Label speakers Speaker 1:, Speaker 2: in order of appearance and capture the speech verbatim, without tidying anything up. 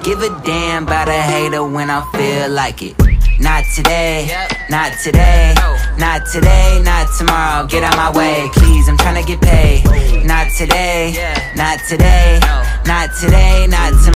Speaker 1: give a damn about a hater when I feel like it. Not today, not today, not today, not tomorrow. Get out my way, please, I'm tryna get paid. Not today, not today, not today, not tomorrow.